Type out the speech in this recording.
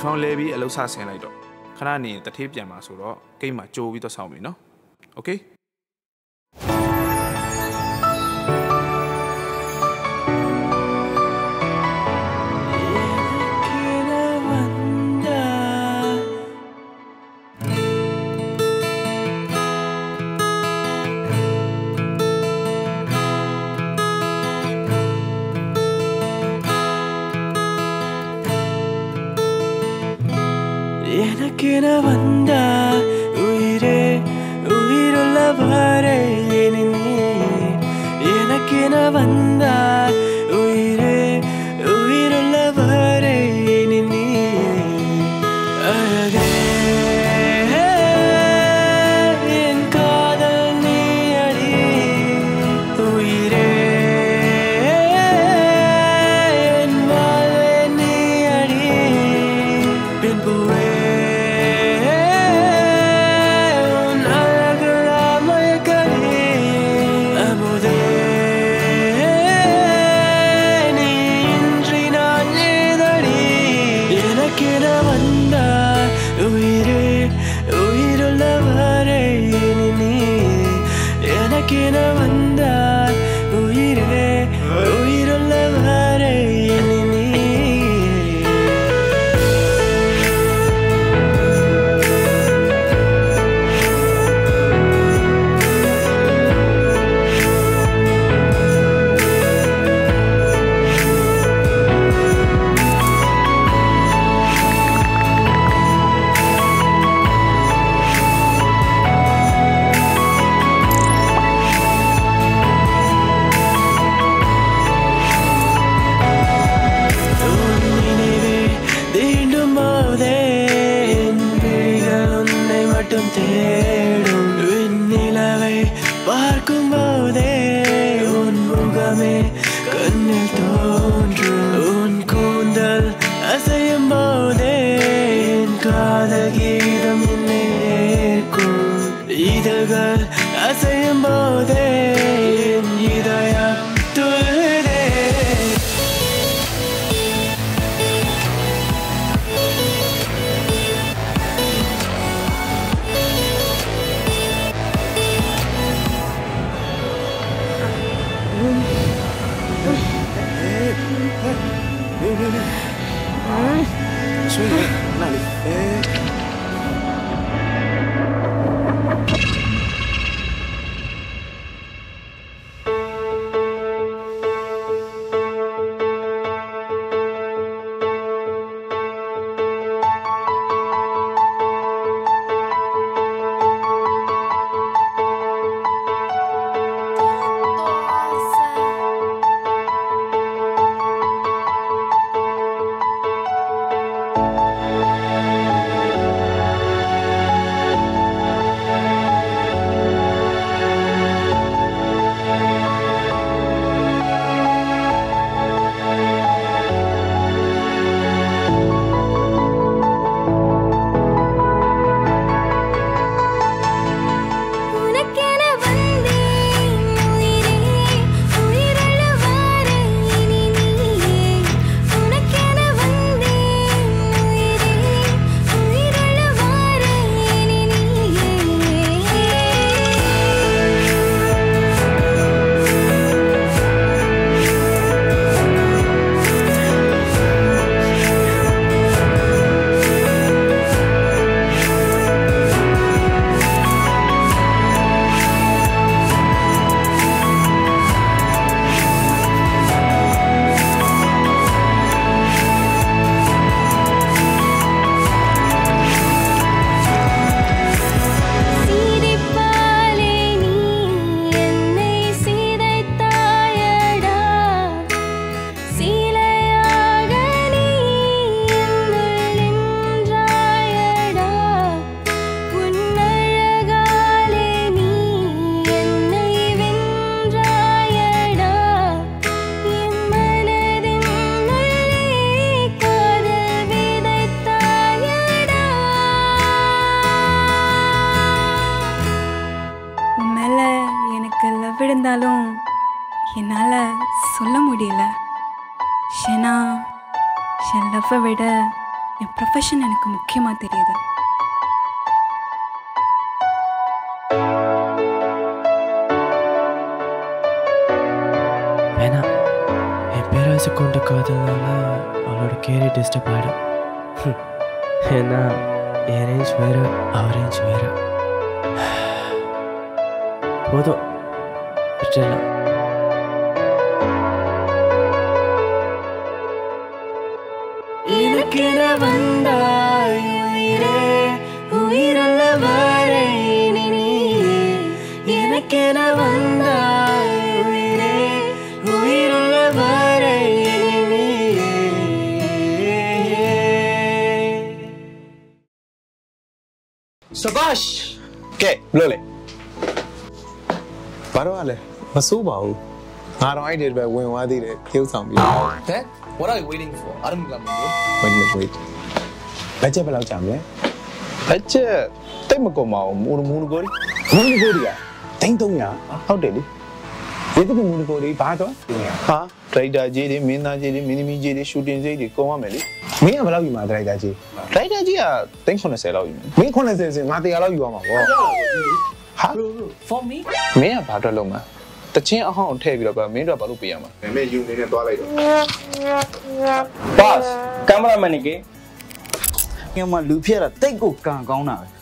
phone levy a losa sen like dog. Kanani the tape yamasuro, came my Joe with the sound, no? Okay? எனக்கென வந்த உயிரே உயிருள்ளவரே நீ எனக்கென வந்த உயிரே உயிருள்ளவரே நீ அழகே என் காதல் நீ அடி உயிரே என் வாழ்வே நீ அடி பின்புவே இருந்தாலும் என்னால சொல்ல முடியல. ஏன்னா என் லவ்வை விட என் ப்ரொஃபஷன் எனக்கு முக்கியமாக தெரியுது. வேணா என் பேராசை கொண்ட காதல்னால அவளோட கேரியர் டிஸ்டர்ப் ஆகிடும். ஏன்னா என் ரேஞ்ச் வேறு அவர் ரேஞ்ச் வேறு. போதும் விட்டுடலாம். எனக்கென வந்தாய் உயிரே உயிருள்ள வரை நீ எனக்கென வந்தாய் உயிரே உயிருள்ள வரை நீ. சபாஷ் கே ப்ளோலே பரவாயில்ல மசூபாவு ஆறு ஐடியா பை when வாதி கேவ் சாம்பி. What are you waiting for? wait budget எவ்வளவு சாம்பே? பட்ஜெட் தைமக்கோமா மூணு கோடி கோடியா? தைந்தோம்யா ஹவுடேலி எதுக்கு 3 கோடி பாதம்? ஹா ரைடர் ஜி மீனா ஜி மினிமி ஜி ஷூட்டிங் ஜி கோமா மேலிမင်းကဘယ်လောက်ယူမှာဒရိုက်တာကြီးဒရိုက်တာကြီးက390လောက်ယူမယ်မင်း90စင်ငါ100လောက်ယူအောင်ပါဗောဟာ For me? မင်းကဘာအတွက်လုံးမှာတချင်းအဟောင်းထည့်ပြီးတော့မင်းတို့ကဘာလို့ပေးရမှာနာမည်ယူနေနဲ့သွားလိုက်တော့ Boss cameraman ကငါမလူဖြစ်တာတိတ်ကိုကန်ကောင်းတာပဲ